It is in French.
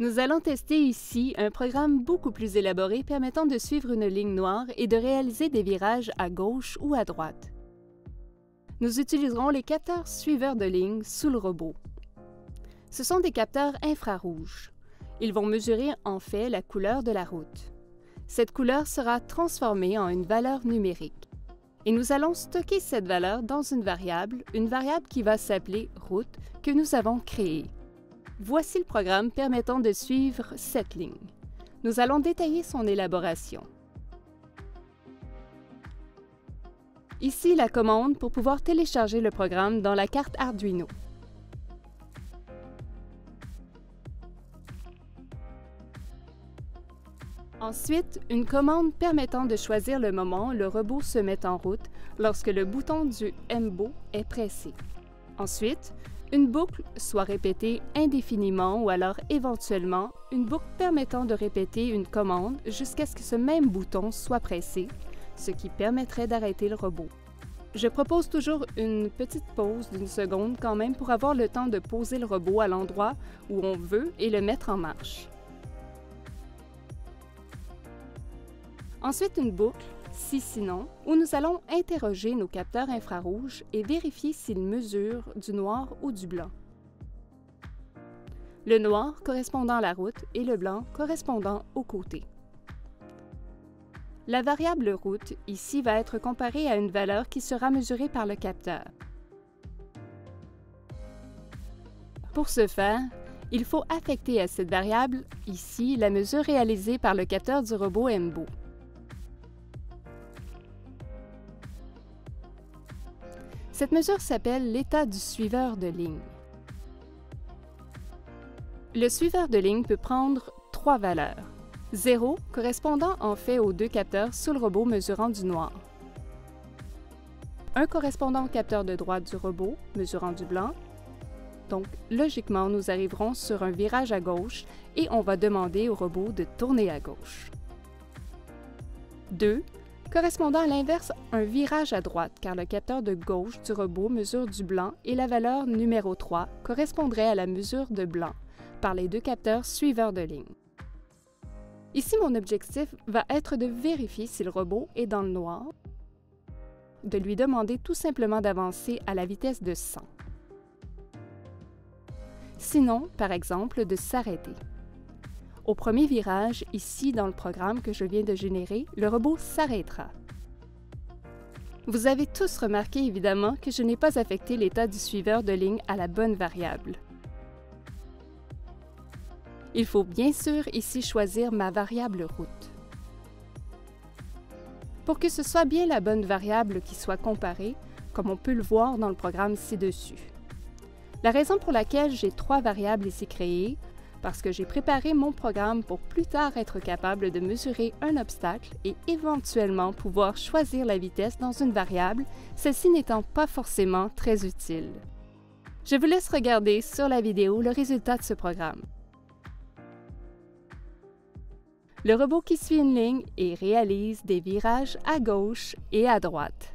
Nous allons tester ici un programme beaucoup plus élaboré permettant de suivre une ligne noire et de réaliser des virages à gauche ou à droite. Nous utiliserons les capteurs suiveurs de ligne sous le robot. Ce sont des capteurs infrarouges. Ils vont mesurer en fait la couleur de la route. Cette couleur sera transformée en une valeur numérique. Et nous allons stocker cette valeur dans une variable qui va s'appeler « route » que nous avons créée. Voici le programme permettant de suivre cette ligne. Nous allons détailler son élaboration. Ici, la commande pour pouvoir télécharger le programme dans la carte Arduino. Ensuite, une commande permettant de choisir le moment où le robot se met en route lorsque le bouton du MBO est pressé. Ensuite, une boucle soit répétée indéfiniment ou alors éventuellement une boucle permettant de répéter une commande jusqu'à ce que ce même bouton soit pressé, ce qui permettrait d'arrêter le robot. Je propose toujours une petite pause d'1 seconde quand même pour avoir le temps de poser le robot à l'endroit où on veut et le mettre en marche. Ensuite, une boucle, si sinon, où nous allons interroger nos capteurs infrarouges et vérifier s'ils mesurent du noir ou du blanc. Le noir correspondant à la route et le blanc correspondant au côté. La variable route ici va être comparée à une valeur qui sera mesurée par le capteur. Pour ce faire, il faut affecter à cette variable, ici, la mesure réalisée par le capteur du robot MBO. Cette mesure s'appelle l'état du suiveur de ligne. Le suiveur de ligne peut prendre 3 valeurs. 0 correspondant en fait aux 2 capteurs sous le robot mesurant du noir. 1 correspondant au capteur de droite du robot mesurant du blanc. Donc, logiquement, nous arriverons sur un virage à gauche et on va demander au robot de tourner à gauche. 2 correspondant à l'inverse, un virage à droite, car le capteur de gauche du robot mesure du blanc et la valeur numéro 3 correspondrait à la mesure de blanc par les 2 capteurs suiveurs de ligne. Ici, mon objectif va être de vérifier si le robot est dans le noir, de lui demander tout simplement d'avancer à la vitesse de 100. Sinon, par exemple, de s'arrêter. Au premier virage, ici dans le programme que je viens de générer, le robot s'arrêtera. Vous avez tous remarqué évidemment que je n'ai pas affecté l'état du suiveur de ligne à la bonne variable. Il faut bien sûr ici choisir ma variable route. Pour que ce soit bien la bonne variable qui soit comparée, comme on peut le voir dans le programme ci-dessus. La raison pour laquelle j'ai 3 variables ici créées, parce que j'ai préparé mon programme pour plus tard être capable de mesurer un obstacle et éventuellement pouvoir choisir la vitesse dans une variable, celle-ci n'étant pas forcément très utile. Je vous laisse regarder sur la vidéo le résultat de ce programme. Le robot qui suit une ligne et réalise des virages à gauche et à droite.